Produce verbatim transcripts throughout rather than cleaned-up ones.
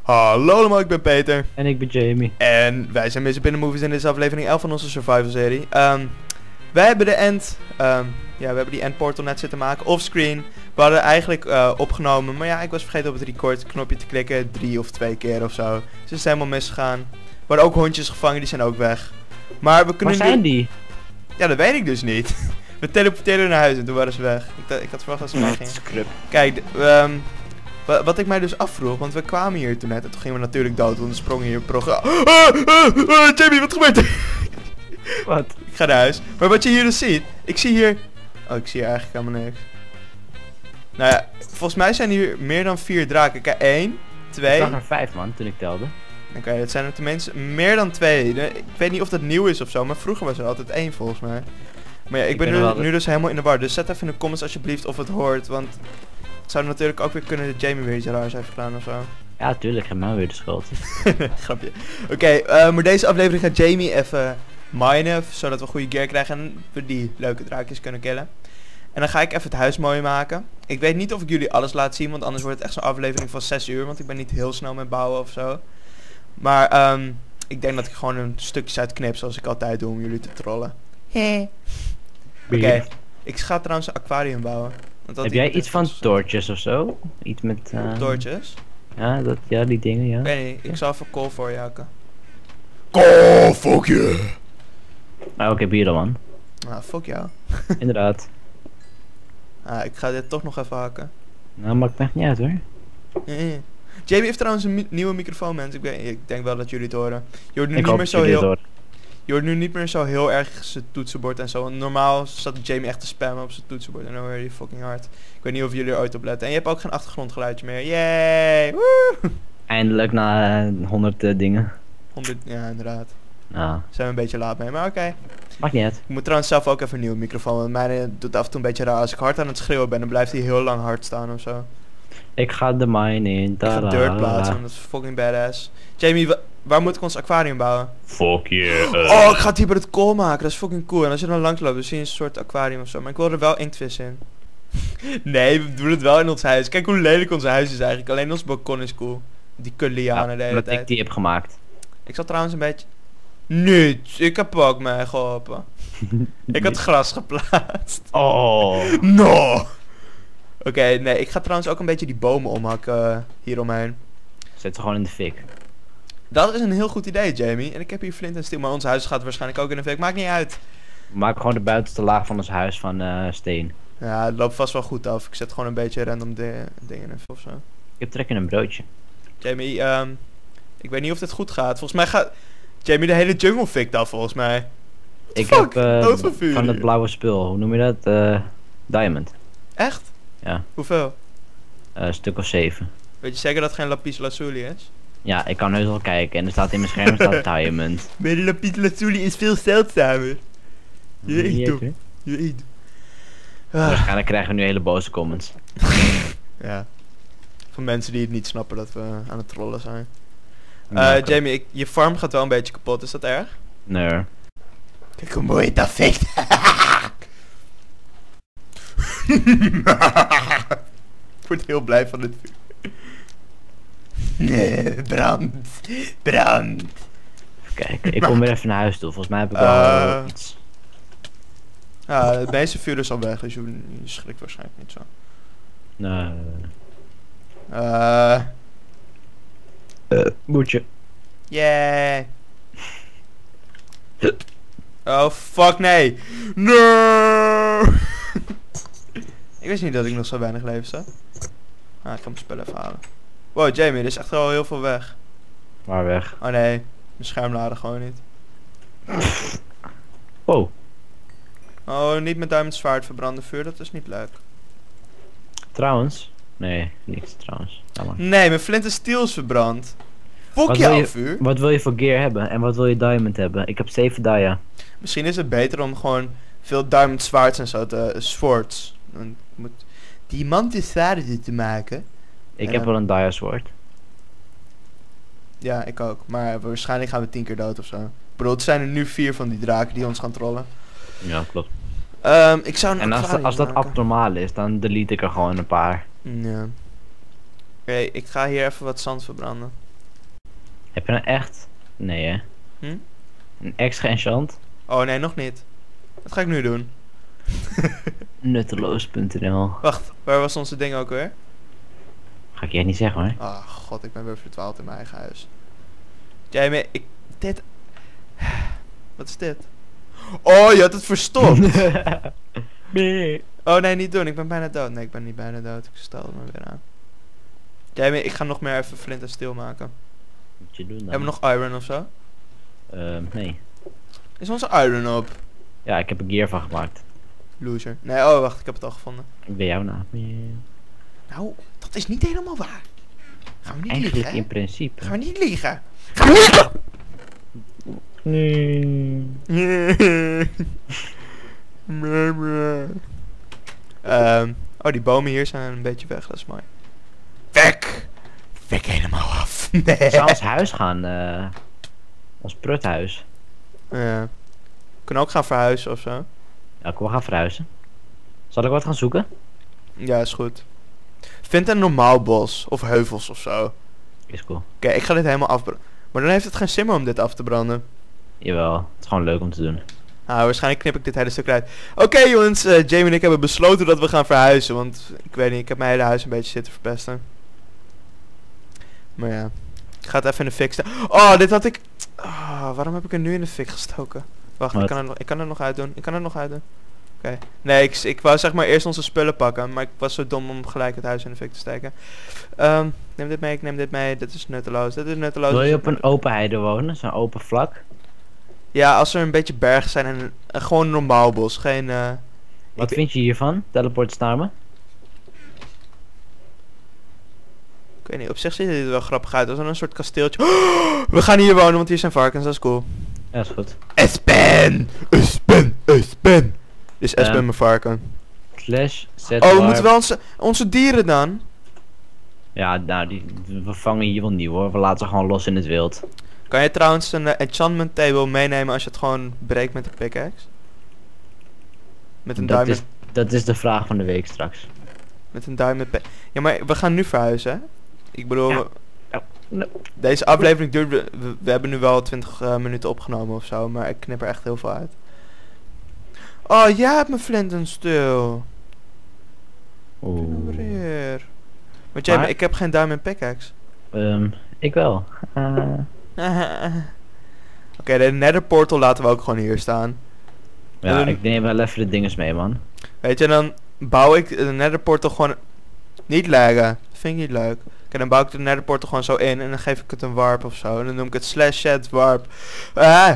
Hallo allemaal, ik ben Peter. En ik ben Jamie. En wij zijn Mister Binnen Movies in deze aflevering elf van onze survival serie. Um, wij hebben de end, um, ja we hebben die end portal net zitten maken, offscreen. We hadden eigenlijk uh, opgenomen, maar ja ik was vergeten op het record knopje te klikken, drie of twee keer of zo. Dus het is helemaal misgegaan. We hadden ook hondjes gevangen, die zijn ook weg. Maar we kunnen Waar zijn nu... die? Ja, dat weet ik dus niet. We teleporteerden naar huis en toen waren ze weg. Ik, ik had verwacht dat ze weg gingen. Kijk, um, wat ik mij dus afvroeg, want we kwamen hier toen net en toen gingen we natuurlijk dood, want we sprongen hier programma. Ah, ah, ah, ah, Jamie, wat gebeurt er? Wat? Ik ga naar huis. Maar wat je hier dus ziet, ik zie hier... Oh, ik zie hier eigenlijk helemaal niks. Nou ja, volgens mij zijn hier meer dan vier draken. Kijk, één, twee... Ik zag er vijf man, toen ik telde. Oké, okay, dat zijn er tenminste meer dan twee. Ik weet niet of dat nieuw is of zo, maar vroeger was er altijd één volgens mij. Maar ja, ik, ik ben, ben nu, nu dus helemaal in de war. Dus zet even in de comments alsjeblieft of het hoort, want... Het zou natuurlijk ook weer kunnen dat Jamie weer iets raars heeft gedaan of zo. Ja, tuurlijk, geef mij weer de schuld. Grapje. Oké, okay, uh, maar deze aflevering gaat Jamie even minen, zodat we goede gear krijgen en we die leuke draakjes kunnen killen. En dan ga ik even het huis mooi maken. Ik weet niet of ik jullie alles laat zien, want anders wordt het echt zo'n aflevering van zes uur, want ik ben niet heel snel met bouwen of zo. Maar um, ik denk dat ik gewoon een stukjes uitknip, zoals ik altijd doe, om jullie te trollen. Oké, okay. Ik ga trouwens een aquarium bouwen. Heb jij iets van torches of zo? Iets met... Uh... Torches? Ja, dat, ja, die dingen, ja. Ik weet niet, ik zal even kool voor je hakken. Kool, fuck you! Nou, ik heb hier dan man. Ah, fuck jou. Inderdaad. Ah, ik ga dit toch nog even hakken. Nou, maakt me echt niet uit hoor. Mm. Jamie heeft trouwens een mi nieuwe microfoon, mensen. Ik, ben, ik denk wel dat jullie het horen. Je hoort nu ik niet meer zo heel... Je hoort nu niet meer zo heel erg zijn toetsenbord en zo. Normaal zat Jamie echt te spammen op zijn toetsenbord en dan hoor je fucking hard. Ik weet niet of jullie er ooit op letten. En je hebt ook geen achtergrondgeluidje meer. Yay! Woe! Eindelijk na uh, honderd uh, dingen. honderd, ja inderdaad. Nou. Zijn we een beetje laat mee, maar oké. Okay. Maakt niet uit. Ik moet trouwens zelf ook even een nieuwe microfoon, want mijn doet af en toe een beetje raar. Als ik hard aan het schreeuwen ben, dan blijft hij heel lang hard staan of zo. Ik ga de mine in. Ik ga dirt plaatsen, want dat is fucking badass. Jamie, waar moet ik ons aquarium bouwen? Fuck yeah. Uh. Oh, ik ga het hier bij het kool maken, dat is fucking cool. En als je dan langs loopt, dan zie je een soort aquarium of zo. Maar ik wil er wel inktvis in. Nee, we doen het wel in ons huis. Kijk hoe lelijk ons huis is eigenlijk. Alleen ons balkon is cool. Die kullianen ja, de hele dat tijd. ik die heb gemaakt. Ik zal trouwens een beetje... Niet, ik heb ook mee geholpen. Ik had gras geplaatst. Oh. No. Oké, okay, nee, ik ga trouwens ook een beetje die bomen omhakken uh, hieromheen. Zet ze gewoon in de fik. Dat is een heel goed idee, Jamie. En ik heb hier flint en steel, maar ons huis gaat waarschijnlijk ook in de fik. Maakt niet uit. We maken gewoon de buitenste laag van ons huis van uh, steen. Ja, het loopt vast wel goed af. Ik zet gewoon een beetje random di dingen in of zo. Ik heb trek in een broodje. Jamie, um, ik weet niet of dit goed gaat. Volgens mij gaat Jamie de hele jungle fikt af, volgens mij. Ik fuck? heb uh, van het blauwe spul, hoe noem je dat? Uh, diamond. Echt? Ja. Hoeveel? Uh, een stuk of zeven. Weet je zeker dat het geen lapis lazuli is? Ja, ik kan heus wel kijken en er staat in mijn scherm staat diamond. Maar de lapis lazuli is veel zeldzamer. Je weet toch? Je weet. Ah. Waarschijnlijk krijgen we nu hele boze comments. Ja. Van mensen die het niet snappen dat we aan het trollen zijn. Uh, Jamie, ik, je farm gaat wel een beetje kapot, is dat erg? Nee. Kijk hoe mooi dat fikt. Ik word heel blij van dit vuur. Nee, brand. Brand. Kijk, ik kom weer even naar huis toe. Volgens mij heb ik wel uh, iets. Ja, het meeste vuur is al weg, dus je, je schrikt waarschijnlijk niet zo. Nee. Uh. Uh, Boetje. Yay. Oh fuck nee. No. Ik wist niet dat ik nog zo weinig leven zat. Ah, ik ga mijn spullen even halen. Wow, Jamie, er is echt wel heel veel weg. Waar weg? Oh nee, mijn scherm laden gewoon niet. Oh. Oh, niet met diamond zwaard verbranden vuur, dat is niet leuk. Trouwens. Nee, niks trouwens. Nee, mijn flint en steel is verbrand. Fok jou, vuur. Wat wil je voor gear hebben en wat wil je diamond hebben? Ik heb zeven dia. Misschien is het beter om gewoon veel diamond zwaards en zo te... Uh, swords. Dan moet diamanten zwaarden te maken. Ik en heb wel een dia sword. Ja, ik ook. Maar waarschijnlijk gaan we tien keer dood of zo. Ik bedoel, het zijn er nu vier van die draken die ons gaan trollen. Ja, klopt. Um, ik zou en als, als dat abnormaal is, dan delete ik er gewoon een paar. Ja. Oké, okay, ik ga hier even wat zand verbranden. Heb je nou echt... Nee hè? Hm? Een extra enchant? Oh nee, nog niet. Wat ga ik nu doen? Nutteloos punt n l. Wacht, waar was onze ding ook weer? Ga ik je niet zeggen hoor. Ah, oh, god, ik ben weer verdwaald in mijn eigen huis. Jamie, ik... Dit... Wat is dit? Oh, je had het verstopt! Nee. Oh nee, niet doen. Ik ben bijna dood. Nee, ik ben niet bijna dood. Ik stel het me weer aan. Jamie, ik ga nog meer even flint en steel maken. Moet je doen dan. Hebben we nog iron of zo? Ehm, nee. Is onze iron op? Ja, ik heb een gear van gemaakt. Loser. Nee, oh wacht, ik heb het al gevonden. Ik ben jou na. Nou, dat is niet helemaal waar. Gaan we niet Eigenlijk liegen, hè? in principe. Gaan we niet liegen. Gaan we niet liegen! Nee. um, oh, die bomen hier zijn een beetje weg, dat is mooi. Weg! Weg helemaal af. Nee. We gaan ons huis gaan. Uh, ons pruthuis. Ja. We kunnen ook gaan verhuizen of zo. Ja, kom, we gaan verhuizen. Zal ik wat gaan zoeken? Ja, is goed. Vind een normaal bos. Of heuvels of zo. Is cool. Oké, okay, ik ga dit helemaal afbranden. Maar dan heeft het geen zin meer om dit af te branden. Jawel, het is gewoon leuk om te doen. Ah, waarschijnlijk knip ik dit hele stuk uit. Oké okay, jongens, uh, Jamie en ik hebben besloten dat we gaan verhuizen. Want ik weet niet, ik heb mijn hele huis een beetje zitten verpesten. Maar ja, ik ga het even in de fik steken. Oh, dit had ik... Oh, waarom heb ik er nu in de fik gestoken? Wacht, ik kan, er nog, ik kan er nog uit doen. Ik kan er nog uit doen. Oké. Okay. Nee, ik, ik wou zeg maar eerst onze spullen pakken. Maar ik was zo dom om gelijk het huis in de fik te steken. Um, neem dit mee, ik neem dit mee. Dit is nutteloos, dit is nutteloos. Wil je op een open heide wonen? Zo'n open vlak? Ja, als er een beetje bergen zijn en uh, gewoon een normaal bos. Geen... Uh, Wat vind je hiervan? Teleport naar me? Ik weet niet, op zich ziet het er wel grappig uit. Als een soort kasteeltje. Oh, we gaan hier wonen, want hier zijn varkens, dat is cool. Ja, is goed. Espen! Espen! Espen! Dit is Espen Um, mijn varken. Slash set Oh, we warp. moeten wel onze, onze dieren dan. Ja, nou, die, we vangen hier wel nieuw hoor. We laten ze gewoon los in het wild. Kan je trouwens een uh, enchantment table meenemen als je het gewoon breekt met de pickaxe? Met een Dat diamond... is, dat is de vraag van de week straks. Met een diamond pick. Ja, maar we gaan nu verhuizen, hè? Ik bedoel... Ja. Ja. No. Deze aflevering duurt... We, we, we hebben nu wel twintig uh, minuten opgenomen of zo, maar ik knip er echt heel veel uit. Oh, jij hebt mijn flint en steel. Oeh. Weer. Want jij, Maar- ik heb geen diamond pickaxe. Um, ik wel. Uh, Oké, okay, de nether portal laten we ook gewoon hier staan. ja, Um, ik neem wel even de dinges mee, man. Weet je, dan bouw ik de nether portal gewoon... Niet laggen. Dat vind ik niet leuk. Oké, dan bouw ik de nether portal gewoon zo in en dan geef ik het een warp of zo. En dan noem ik het slash set warp. Ah!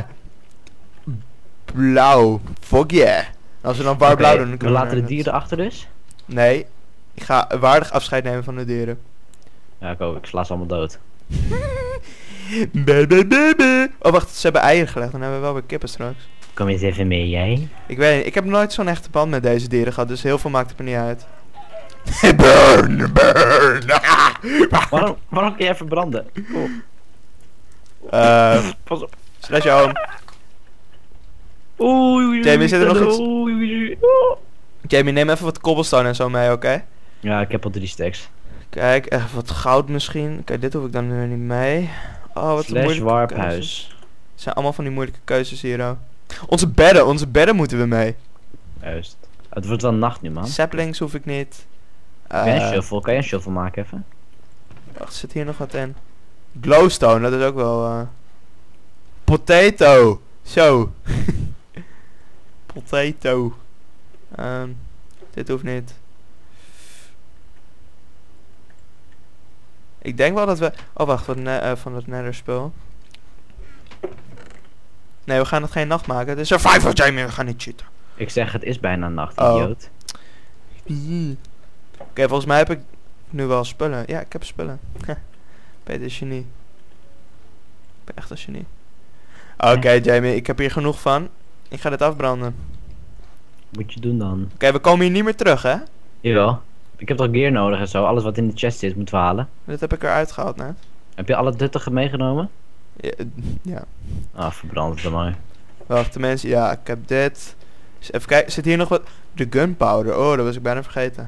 Blauw. Fuck yeah. Als we dan warp Oké, blauw doen, dan we kunnen laten de naar- dieren achter dus. Nee. Ik ga waardig afscheid nemen van de dieren. Ja, ik ook. Ik sla ze allemaal dood. Baby, baby. Oh, wacht. Ze hebben eieren gelegd. Dan hebben we wel weer kippen straks. Kom eens even mee, jij. Ik weet niet. Ik heb nooit zo'n echte band met deze dieren gehad. Dus heel veel maakt het me niet uit. Burn, burn. Waarom, waarom kun jij verbranden? Oh. Uh, Pas op. slash home. Oei, oei, Jamie, zit er nog iets? Oei, oei, oei. Oh. Jamie, neem even wat cobblestone en zo mee, oké? Okay? Ja, ik heb al drie stacks. Kijk, even wat goud misschien. Kijk, dit hoef ik dan weer niet mee. Oh, wat een Slash moeilijke warphuis. keuzes. Het zijn allemaal van die moeilijke keuzes hier, oh. Onze bedden, onze bedden moeten we mee. Juist. Het wordt wel nacht nu, man. Saplings hoef ik niet. Heb jij een Uh, shuffle? Kan je een shuffle maken even? wacht, zit hier nog wat in? Glowstone, dat is ook wel... Uh... Potato. Zo. Potato. Um, dit hoeft niet. Ik denk wel dat we... Oh, wacht, wat ne uh, van het nether spul. Nee, we gaan het geen nacht maken. Het is survival, Jamie. We gaan niet cheaten. Ik zeg, het is bijna nacht, Oh. idioot. Oké, okay, volgens mij heb ik nu wel spullen. Ja, ik heb spullen. Peter is genie. Ik ben echt een genie. Oké, okay, Jamie. Ik heb hier genoeg van. Ik ga dit afbranden. Moet je doen dan. Oké, okay, we komen hier niet meer terug, hè? Jawel. Ik heb toch gear nodig en zo. Alles wat in de chest zit moeten we halen. Dit heb ik eruit gehaald net. Heb je alle duttige meegenomen? Ja. ja. Ah, verbrand het dan maar. Wacht, mensen. Ja, ik heb dit. Dus even kijken. Zit hier nog wat? De gunpowder. Oh, dat was ik bijna vergeten.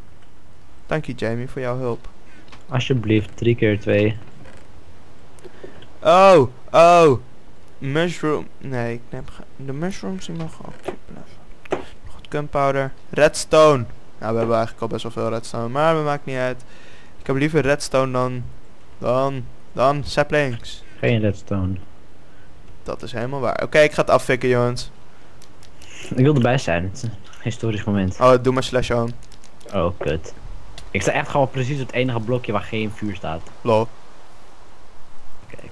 Dank je, Jamie, voor jouw hulp. Alsjeblieft, drie keer twee. Oh, oh. Mushroom. Nee, ik neem de mushrooms die mogen ook blijven. Goed, gunpowder. Redstone. Nou, we hebben eigenlijk al best wel veel redstone, maar dat maakt niet uit. Ik heb liever redstone dan... Dan... Dan saplings. Geen redstone. Dat is helemaal waar. Oké, okay, ik ga het afvikken, jongens. Ik wil erbij zijn. Het is een historisch moment. Oh, doe maar slash on. Oh, kut. Ik sta echt gewoon precies op het enige blokje waar geen vuur staat. Lol. Kijk.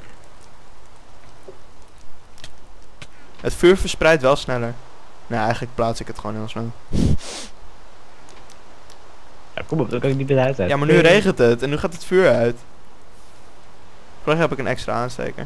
Het vuur verspreidt wel sneller. Nou, eigenlijk plaats ik het gewoon heel snel. Ja, kom op, dan kan ik niet meer uit. Ja, maar nu regent het en nu gaat het vuur uit. Gelukkig heb ik een extra aansteker.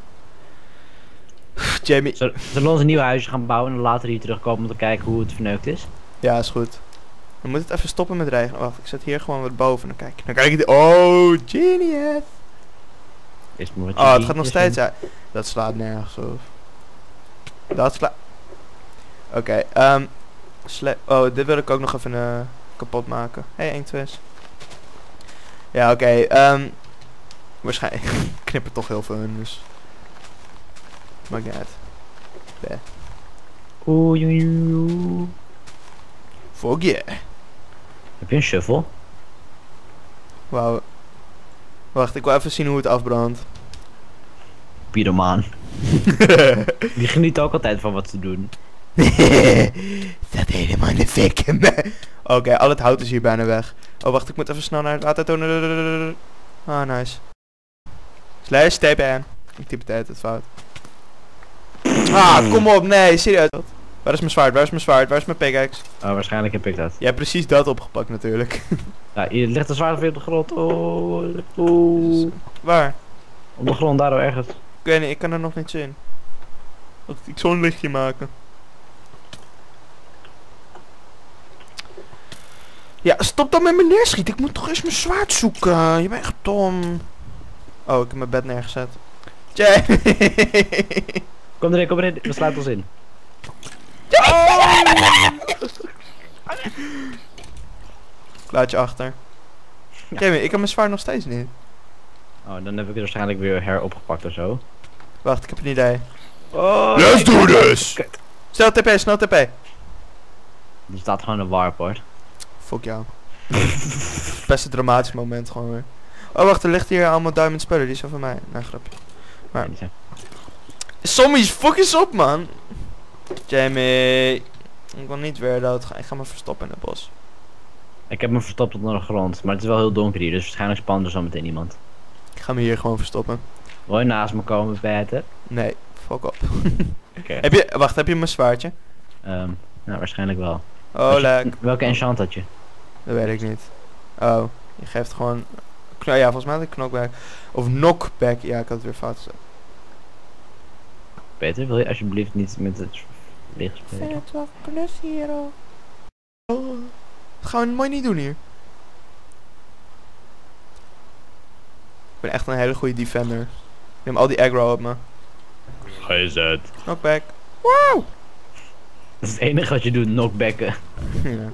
Jamie. Zullen we ons een nieuw huisje gaan bouwen en dan later hier terugkomen om te kijken hoe het verneukt is? Ja, is goed. Dan moet het even stoppen met regenen. Wacht, ik zet hier gewoon wat boven. Dan kijk, dan kijk ik. Oh, genius. Is maar wat Oh, het gaat nog steeds uit. Dat slaat nergens op. Dat slaat. Oké, okay, um, oh, dit wil ik ook nog even uh, kapot maken. Hey, één, twee. Ja, oké. Okay, um, waarschijnlijk knippen toch heel veel in, dus. Maakt niet uit. Bleh. Oeh, joe. Fuck yeah. Heb je een shovel? Wauw. Wacht, ik wil even zien hoe het afbrandt. Pyromaan. Die geniet ook altijd van wat ze doen. Dat helemaal in de fik. Oké, okay, al het hout is hier bijna weg. Oh, wacht, ik moet even snel naar het water tonen. Ah, nice. Slash T P N. Ik typ het altijd fout. Ah, kom op, nee, serieus. Waar is mijn zwaard? Waar is mijn zwaard? Waar is mijn pickaxe? Oh, waarschijnlijk heb ik dat. Jij hebt precies dat opgepakt natuurlijk. Ja, hier ligt een zwaard weer op de grond. Oh, oh. Waar? Op de grond, daar ergens. Ik weet niet, ik kan er nog niet zien. Wacht, ik zal een lichtje maken. Ja, stop dan met me neerschieten. Ik moet toch eens mijn zwaard zoeken. Je bent echt dom. Oh, ik heb mijn bed neergezet. Jay. Kom erin, kom erin. We sluiten ons in. Oh. Laat je achter. Ja. Jamie, ik heb mijn zwaard nog steeds niet. Oh, dan heb ik het waarschijnlijk weer heropgepakt of zo. Wacht, ik heb een idee. Oh, Let's do this! Snel T P, snel T P. Er staat gewoon een warp hoor. Fuck jou. Best een dramatisch moment gewoon weer. Oh wacht, er ligt hier allemaal diamond spullen, die zijn van mij. Nee, grapje. Maar... Zombies, fuck eens op man! Jamie. Ik wil niet weer doodgaan. Ik ga me verstoppen in het bos. Ik heb me verstopt onder de grond, maar het is wel heel donker hier, dus waarschijnlijk spant er zo meteen iemand. Ik ga me hier gewoon verstoppen. Wil je naast me komen bijten? Nee, fuck op. Okay. Heb je, wacht, heb je mijn zwaardje? Um, nou, waarschijnlijk wel. Oh, leuk. Welke enchant had je? Dat weet ik niet. Oh, je geeft gewoon... Ja, volgens mij had ik knockback. Of knockback. Ja, ik had het weer fout gezet. Peter, wil je alsjeblieft niet met het licht spelen? Ik vind het wel plus hier al. Oh, dat gaan we mooi niet doen hier. Ik ben echt een hele goede defender. Ik neem al die aggro op me. Ga je zet. Knockback. Wow! Dat is het enige wat je doet, knockbacken. Ja.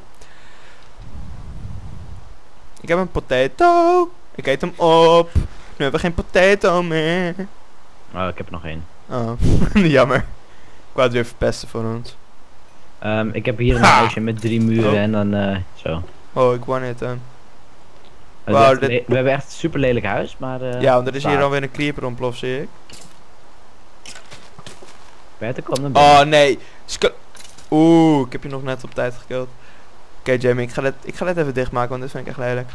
Ik heb een potato. Ik eet hem op. Nu hebben we geen potato meer. Oh, ik heb er nog één. Oh, jammer. Ik wou het weer verpesten voor ons. Um, ik heb hier een ha! huisje met drie muren Oh. en dan uh, zo. Oh, ik won het hem. Uh, Wow, we, dit... we hebben echt een super lelijk huis, maar... Uh, ja, want er is staat. hier alweer een creeper ontploft, zie ik. Peter, kom naar binnen. Oh, nee. Sk Oeh, ik heb je nog net op tijd gekild. Oké, okay, Jamie, ik ga, dit, ik ga dit even dichtmaken, want dit vind ik echt lelijk.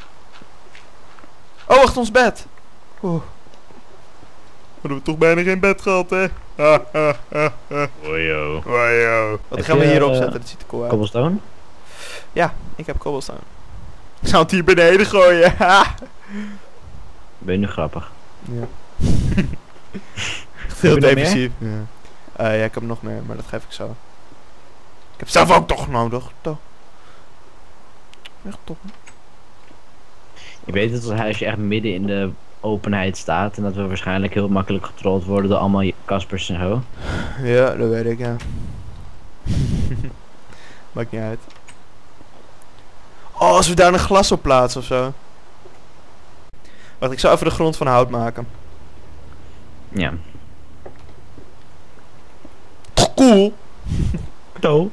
Oh, wacht, ons bed. Oeh. Hadden we toch bijna geen bed gehad, hè? Ha, ha, ha, ha. Ojo. Ojo. Wat Heb gaan we je, hierop uh, zetten? Dat ziet er cool uit. Cobblestone? Ja, ik heb cobblestone. Ik zou het hier beneden gooien. Ben je nu grappig? Ja. Heel depressief. Ja. Uh, ja, ik heb nog meer, maar dat geef ik zo. Ik heb zelf ook toch nodig. Toch. Echt top. Je weet dat het huisje echt midden in de openheid staat en dat we waarschijnlijk heel makkelijk getrolld worden door allemaal Kaspers en zo. Ja, dat weet ik, ja. Maakt niet uit. Oh, als we daar een glas op plaatsen of zo. Wacht, ik zal even de grond van hout maken. Ja. Cool. Zo.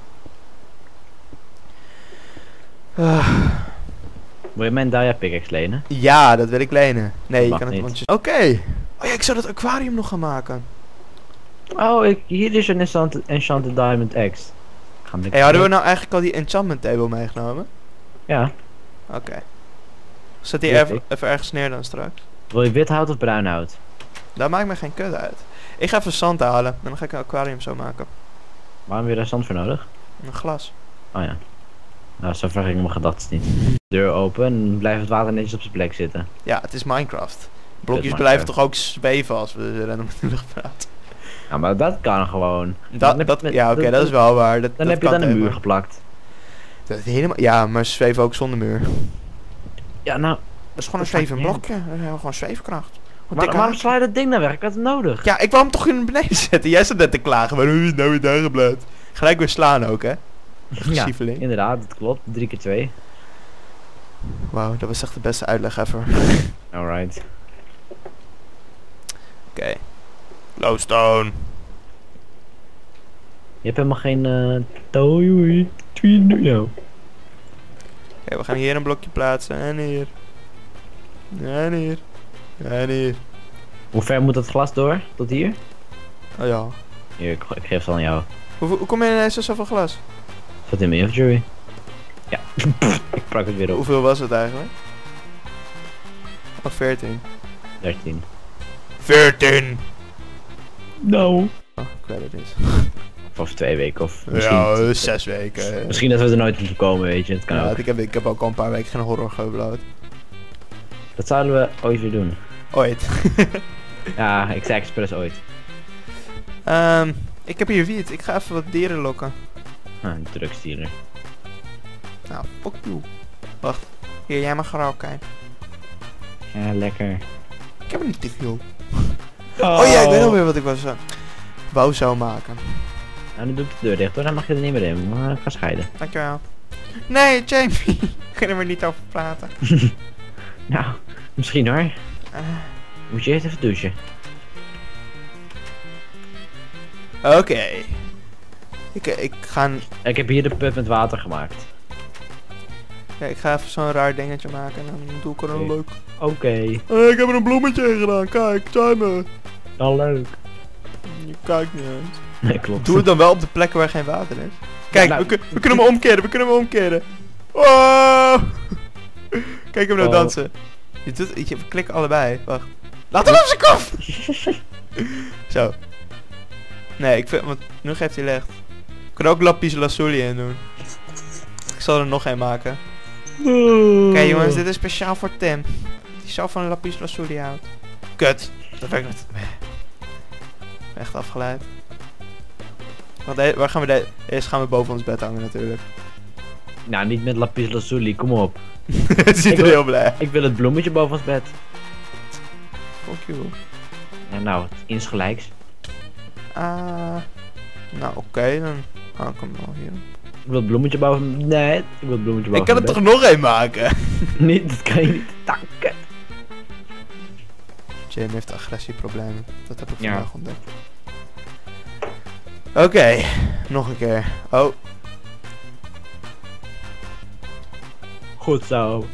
Uh, Wil je mijn Dia pickaxe lenen? ja, dat wil ik lenen. Nee, je Mag kan het niet. want je... Oké. Oh ja, ik zou dat aquarium nog gaan maken. Oh, ik, hier is een enchanted, enchanted diamond X. Gaan we Hey, hadden we nou eigenlijk al die enchantment table meegenomen? Ja. Oké. Okay. Zet die Ja, even, ik- even ergens neer dan straks. Wil je wit hout of bruin hout? Daar maakt me geen kut uit. Ik ga even zand halen en dan ga ik een aquarium zo maken. Waarom heb je daar zand voor nodig? Een glas. Oh ja. Nou, zo vraag ik mijn gedachten niet. Deur open en blijft het water netjes op zijn plek zitten. Ja, het is Minecraft. Blokjes Minecraft. blijven toch ook zweven als we random in de lucht praten. Ja, maar dat kan gewoon. Dan Dat, heb dat, je met- ja, oké, dat- dat is wel waar. Dat, Dan dat heb je het kan aan de muur tegen. geplakt. Dat helemaal, ja, maar ze zweven ook zonder muur. Dat Ja, nou, is gewoon een Dat maakt zwevend niet blokje. Dat is gewoon zweefkracht. Gewoon waar, dikke waarom haak. sla je dat ding nou weg? Ik had het nodig. Ja, ik wou hem toch in beneden zetten. Jij zat net te klagen. Waarom heb je het nou weer daar gebleut? Gelijk weer slaan ook, hè? Agressieveling. Inderdaad, dat klopt. drie keer twee. Wauw, dat was echt de beste uitleg ever. Alright. Oké. Glowstone. Je hebt helemaal geen uh, tooi. Nou. Oké, we gaan hier een blokje plaatsen. En hier. En hier. En hier. Hoe ver moet het glas door? Tot hier? Oh ja. Hier, ik, ik geef het aan jou. Hoe, hoe kom je ineens zoveel glas? Zat in mijn inventory. Ja. Ik prak het weer op. Hoeveel was het eigenlijk? Oh, veertien. dertien. veertien! Nou. Oh, ik weet het niet. Of over twee weken of misschien. Ja, eh, zes weken. Misschien dat we er nooit moeten komen, weet je. Het kan Ja, ook. ik, heb, ik heb ook al een paar weken geen horror geüpload. Dat zouden we ooit weer doen. Ooit. Ja, ik zei expres ooit. Ehm, ik heb hier wiet. Ik ga even wat dieren lokken. Ah, een drugsdealer. Nou, fuck you. Wacht. Hier, jij mag roken. Ja, lekker. Ik heb er niet te veel. Oh. ja, ik weet alweer wat ik was. Uh, wou zou maken. Nou, nu doe ik de deur dicht hoor. Dan mag je er niet meer in. Maar ik ga scheiden. Dankjewel. Nee, Jamie. Ik kan er maar niet over praten. Nou, misschien hoor. Uh, Moet je eerst even douchen. Oké. Ik, ik ga... een- Ik heb hier de put met water gemaakt. Ja, ik ga even zo'n raar dingetje maken en dan doe ik er een Oké. leuk... Oké, Eh, ik heb er een bloemetje in gedaan. Kijk, Simon. dan leuk. Je kijkt niet eens. Nee, klopt. Doe het dan wel op de plekken waar geen water is. Kijk, nou- we, kun- we kunnen hem omkeren, we kunnen hem omkeren. Wow! Kijk hem nou Oh. dansen. Je doet, je, we klikken allebei. Wacht. Laat hem op zijn kop! Zo. Nee, ik vind, want nu geeft hij licht. We kunnen ook lapis lazuli in doen. Ik zal er nog een maken. Oké jongens, dit is speciaal voor Tim. Die zelf van lapis lazuli houdt. Kut. Dat werkt niet. Echt afgeleid. Want de- waar gaan we de eerst gaan we boven ons bed hangen natuurlijk. Nou, niet met lapis lazuli, kom op. Het ziet Ik er wil- heel blij. Ik wil het bloemetje boven ons bed. Fuck you. Ja, nou, insgelijks. Ah. Nou oké, dan hang ik hem wel hier. Ik wil het bloemetje boven... Nee, ik wil het bloemetje boven Ik kan er mijn toch nog één maken? bed. Niet, dat kan je niet. Danken. Jane heeft agressieproblemen. Dat heb ik Ja. vandaag ontdekt. Oké, nog een keer. Oh, Goed zo.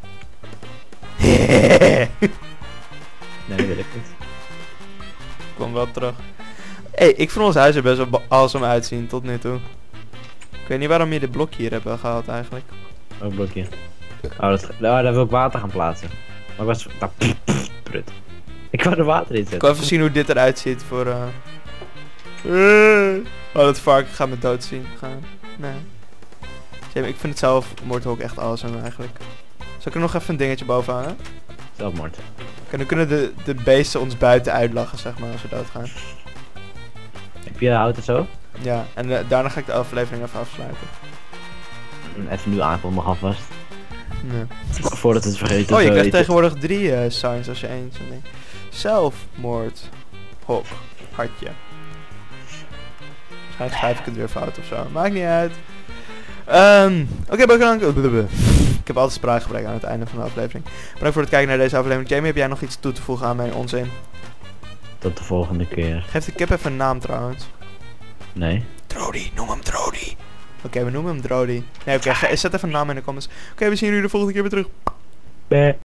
nee, Nee, dat wil ik niet. kwam wel terug. Hey, ik vond ons huis er best wel ba- awesome uitzien tot nu toe. Ik weet niet waarom je dit blokje hier hebt gehaald eigenlijk. Ook blokje. Oh, dat, oh, daar wil ik water gaan plaatsen. Maar ik was... Nou, pff, pff, prut. Ik wou er water in Ik zetten. wil even zien hoe dit eruit ziet voor... eh Eh. Oh, dat varken gaat me dood zien gaan. Nee. Jane, ik vind het zelf, Moordhok, echt awesome eigenlijk. Zal ik er nog even een dingetje boven hangen? Zelfmoord. Oké, dan kunnen de, de beesten ons buiten uitlachen, zeg maar, als we doodgaan. Heb je hout en zo? Ja, en eh, daarna ga ik de aflevering even afsluiten. Even nu aankomen nog alvast. Nee. Voordat we het vergeten. Oh, je zo krijgt eten. tegenwoordig drie eh, signs als je één zo'n ding. Zelfmoord. Hok. Hartje. Waarschijnlijk schrijf ik het weer fout of zo. Maakt niet uit. Ehm Oké, bedankt. Ik heb altijd spraakgebrek aan het einde van de aflevering. Bedankt voor het kijken naar deze aflevering. Jamie, heb jij nog iets toe te voegen aan mijn onzin? tot de volgende keer. Geef de kip even een naam trouwens. Nee. Drody, noem hem Drody. Oké, okay, we noemen hem Drody. Nee, oké, okay, zet even een naam in de comments. Oké, okay, we zien jullie de volgende keer weer terug. Bye.